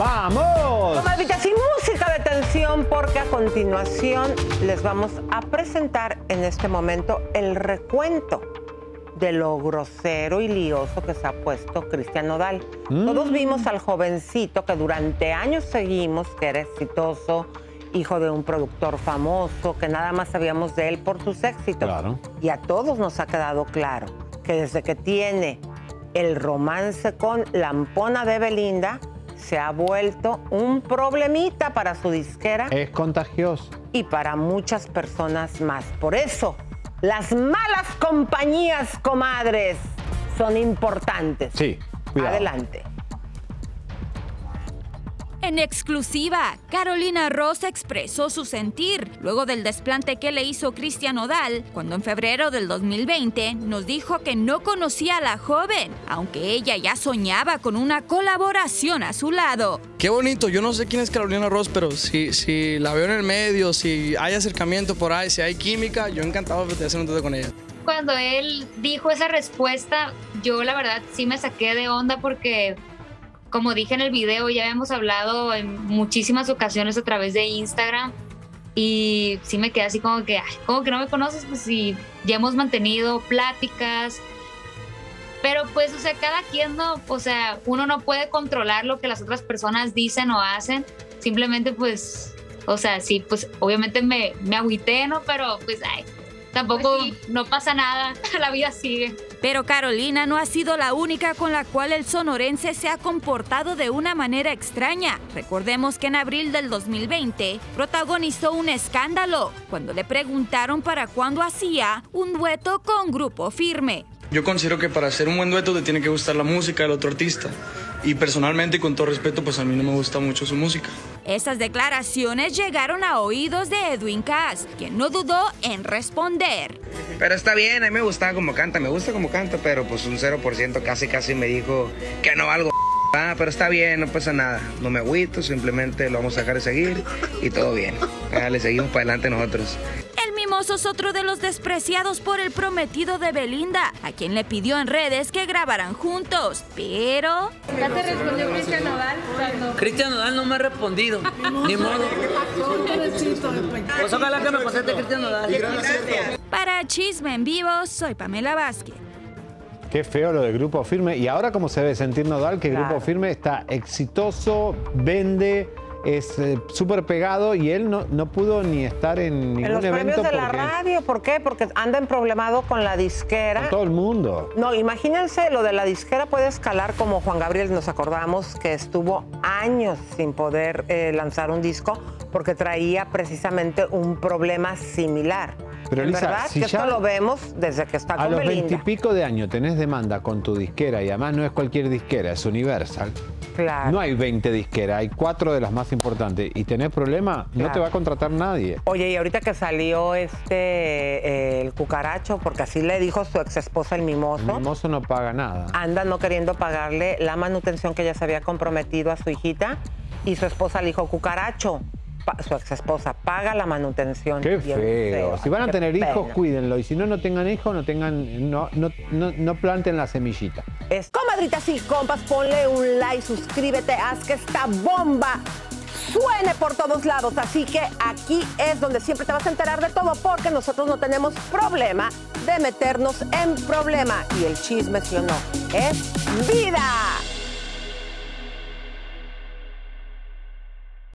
¡Vamos! Comadritas, y música de tensión, porque a continuación les vamos a presentar en este momento el recuento de lo grosero y lioso que se ha puesto Cristian Nodal. Todos vimos al jovencito que durante años seguimos, que era exitoso, hijo de un productor famoso, que nada más sabíamos de él por sus éxitos. Claro. Y a todos nos ha quedado claro que desde que tiene el romance con la ampona de Belinda, se ha vuelto un problemita para su disquera. Es contagioso. Y para muchas personas más. Por eso, las malas compañías, comadres, son importantes. Sí, cuidado. Adelante. En exclusiva, Carolina Ross expresó su sentir luego del desplante que le hizo Cristian Nodal cuando en febrero del 2020 nos dijo que no conocía a la joven, aunque ella ya soñaba con una colaboración a su lado. Qué bonito, yo no sé quién es Carolina Ross, pero si la veo en el medio, si hay acercamiento por ahí, si hay química, yo encantado de hacer un trato con ella. Cuando él dijo esa respuesta, yo la verdad sí me saqué de onda porque, como dije en el video, ya habíamos hablado en muchísimas ocasiones a través de Instagram y sí me quedé así como que, ay, ¿cómo que no me conoces? Pues sí, ya hemos mantenido pláticas, pero pues, o sea, cada quien no, o sea, uno no puede controlar lo que las otras personas dicen o hacen, simplemente pues, o sea, sí, pues obviamente me agüité, ¿no? Pero pues, ay, tampoco pues sí, no pasa nada, la vida sigue. Pero Carolina no ha sido la única con la cual el sonorense se ha comportado de una manera extraña. Recordemos que en abril del 2020 protagonizó un escándalo cuando le preguntaron para cuándo hacía un dueto con Grupo Firme. Yo considero que para hacer un buen dueto te tiene que gustar la música del otro artista. Y personalmente, con todo respeto, pues a mí no me gusta mucho su música. Esas declaraciones llegaron a oídos de Edwin Cass, quien no dudó en responder. Pero está bien, a mí me gusta como canta, pero pues un 0% casi me dijo que no valgo. Pero está bien, no pasa nada, no me agüito, simplemente lo vamos a dejar de seguir y todo bien. Le seguimos para adelante nosotros. El mimoso es otro de los despreciados por el prometido de Belinda, a quien le pidió en redes que grabaran juntos, pero... ¿Ya te respondió Cristian Nodal? Cristian Nodal no me ha respondido, ni modo. Pues ojalá que me conteste Cristian Nodal. Para Chisme en Vivo, soy Pamela Vázquez. Qué feo lo de Grupo Firme. Y ahora cómo se debe sentir Nodal, que Grupo Firme está exitoso, vende, es súper pegado y él no pudo ni estar en ningún evento. En los premios de la radio, ¿por qué? Porque anda en problemado con la disquera. Con todo el mundo. No, imagínense, lo de la disquera puede escalar como Juan Gabriel, nos acordamos que estuvo años sin poder lanzar un disco porque traía precisamente un problema similar. Pero Elisa, ¿verdad? si que ya esto lo vemos desde que está con Belinda. A los 20 y pico de años tenés demanda con tu disquera y además no es cualquier disquera, es Universal. Claro. No hay 20 disqueras, hay 4 de las más importantes y tenés problema, no te va a contratar nadie. Oye, y ahorita que salió el cucaracho, porque así le dijo su ex esposa el Mimoso. El Mimoso no paga nada. Anda no queriendo pagarle la manutención que ya se había comprometido a su hijita y su esposa le dijo, cucaracho, su ex esposa, paga la manutención. Qué feo. Si van a tener hijos, cuídenlo. Y si no tengan hijos, no planten la semillita. Comadritas y compas, ponle un like, suscríbete, haz que esta bomba suene por todos lados. Así que aquí es donde siempre te vas a enterar de todo, porque nosotros no tenemos problema de meternos en problema. Y el chisme, sí o no, es vida.